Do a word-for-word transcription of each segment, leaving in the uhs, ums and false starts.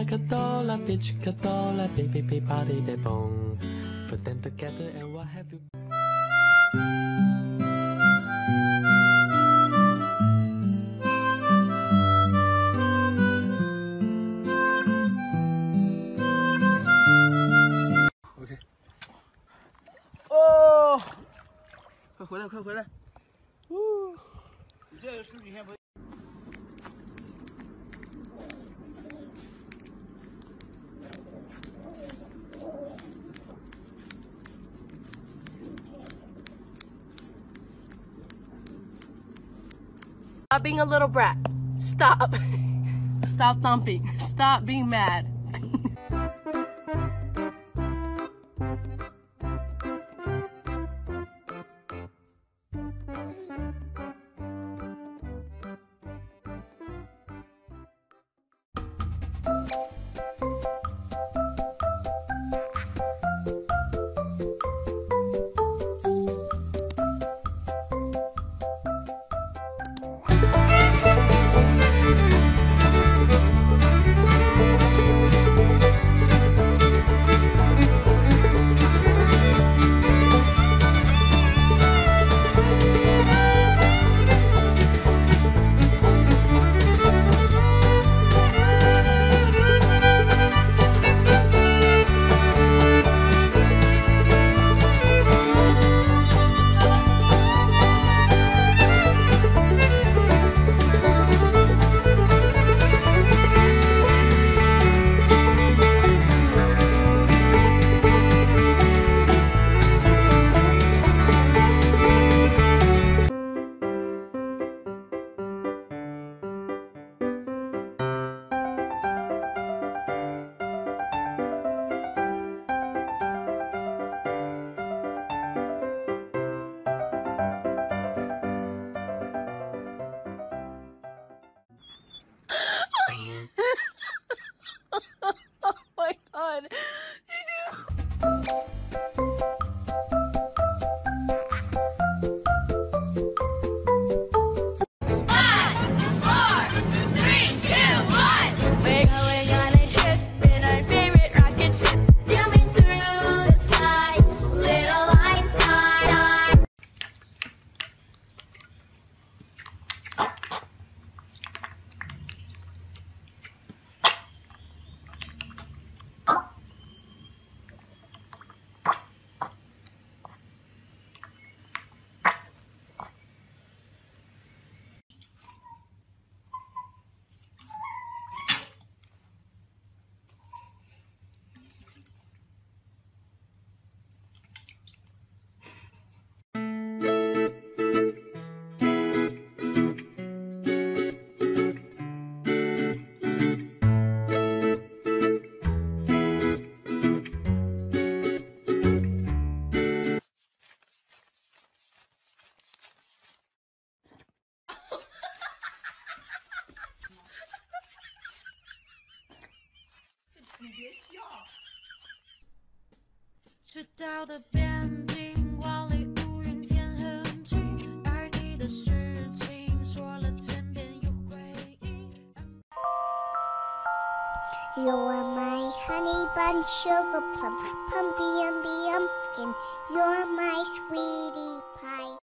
Cadola, bitch, Cadola, baby, baby, body, they bong. Put them together and what have you? OK。哦，快回来，快回来！呜，你这个数据先不。 Stop being a little brat. Stop. Stop thumping. Stop being mad. Oh my god. 直到的边境，万里无云天很晴，爱你的事情说了千遍又回忆。 You are my honey bun, sugar plum, pumpy umby umpkin. You're my sweetie pie.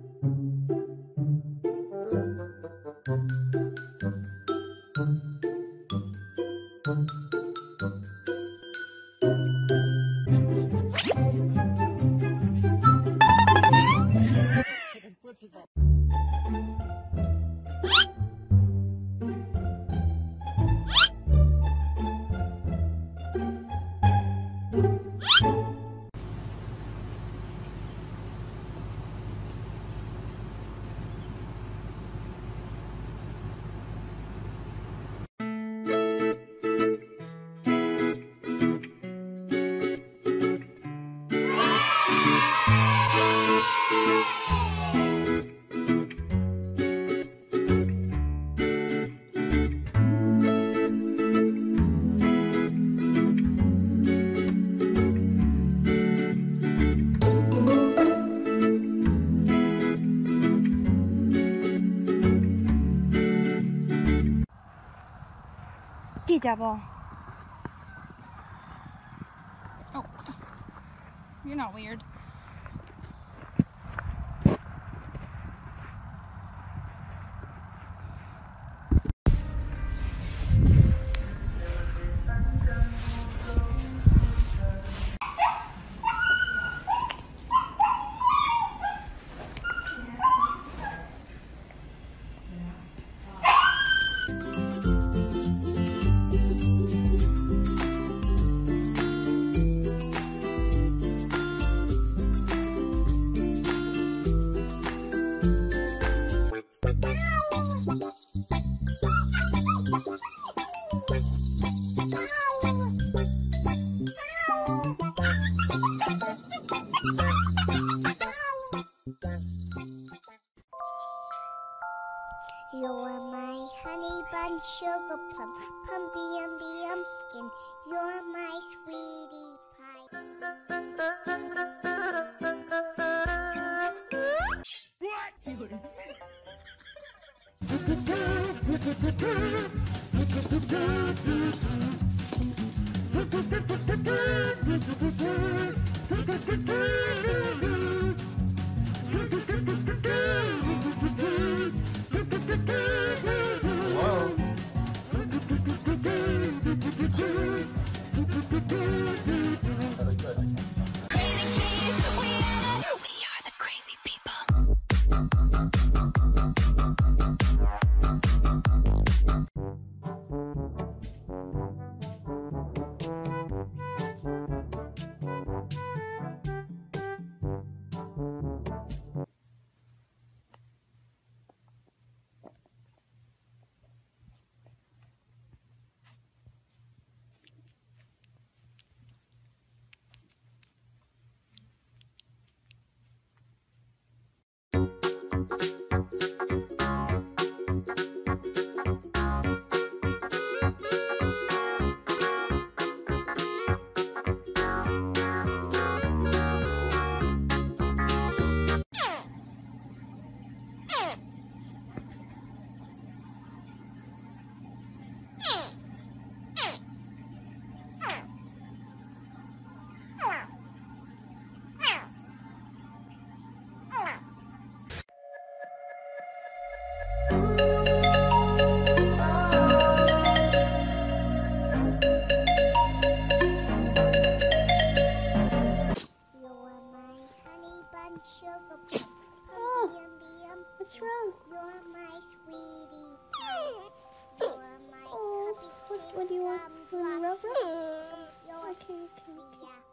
Đi chả bò. not weird. You're my honey bun, sugar plum, pumpy umby umpkin. You're my sweetie pie. Sugar plum, Oh, pumpy umby umpkin. what's wrong? You're my sweetie pie. You're my Oh, cupcake what, what do you want? gum You want a drops. rubber? You're Okay, okay, okay. the